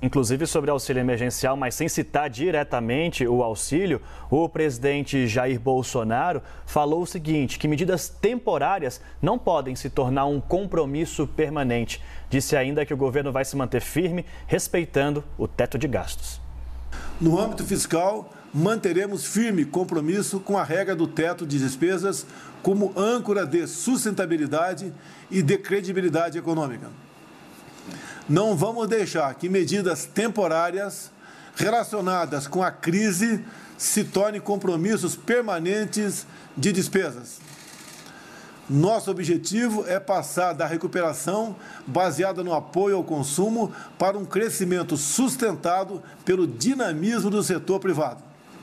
Inclusive sobre auxílio emergencial, mas sem citar diretamente o auxílio, o presidente Jair Bolsonaro falou o seguinte, que medidas temporárias não podem se tornar um compromisso permanente. Disse ainda que o governo vai se manter firme, respeitando o teto de gastos. No âmbito fiscal, manteremos firme compromisso com a regra do teto de despesas como âncora de sustentabilidade e de credibilidade econômica. Não vamos deixar que medidas temporárias relacionadas com a crise se tornem compromissos permanentes de despesas. Nosso objetivo é passar da recuperação baseada no apoio ao consumo para um crescimento sustentado pelo dinamismo do setor privado.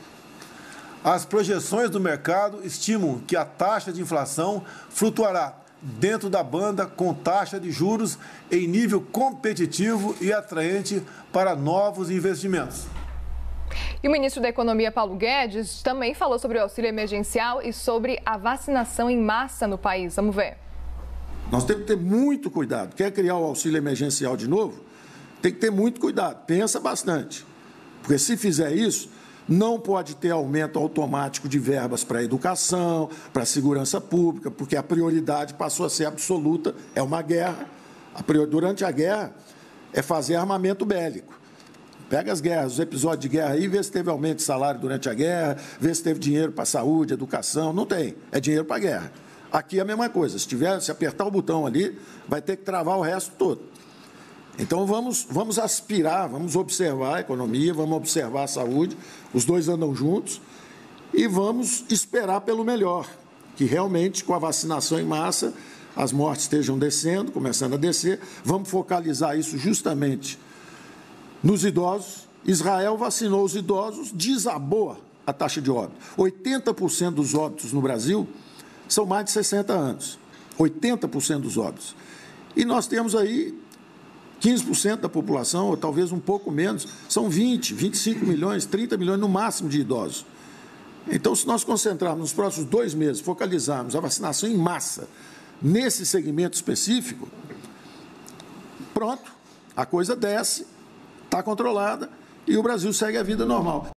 As projeções do mercado estimam que a taxa de inflação flutuará dentro da banda com taxa de juros em nível competitivo e atraente para novos investimentos. E o ministro da Economia, Paulo Guedes, também falou sobre o auxílio emergencial e sobre a vacinação em massa no país. Vamos ver. Nós temos que ter muito cuidado. Quer criar o auxílio emergencial de novo? Tem que ter muito cuidado. Pensa bastante. Porque se fizer isso, não pode ter aumento automático de verbas para a educação, para a segurança pública, porque a prioridade passou a ser absoluta, é uma guerra. Durante a guerra é fazer armamento bélico. Pega as guerras, os episódios de guerra aí, vê se teve aumento de salário durante a guerra, vê se teve dinheiro para saúde, educação. Não tem, é dinheiro para a guerra. Aqui é a mesma coisa, se apertar o botão ali, vai ter que travar o resto todo. Então vamos aspirar, vamos observar a economia, vamos observar a saúde, os dois andam juntos e vamos esperar pelo melhor, que realmente com a vacinação em massa as mortes estejam descendo, começando a descer, vamos focalizar isso justamente nos idosos. Israel vacinou os idosos, desabou a taxa de óbito. 80% dos óbitos no Brasil são mais de 60 anos, 80% dos óbitos. E nós temos aí 15% da população, ou talvez um pouco menos, são 20, 25 milhões, 30 milhões no máximo de idosos. Então, se nós concentrarmos nos próximos 2 meses, focalizarmos a vacinação em massa nesse segmento específico, pronto, a coisa desce, está controlada e o Brasil segue a vida normal.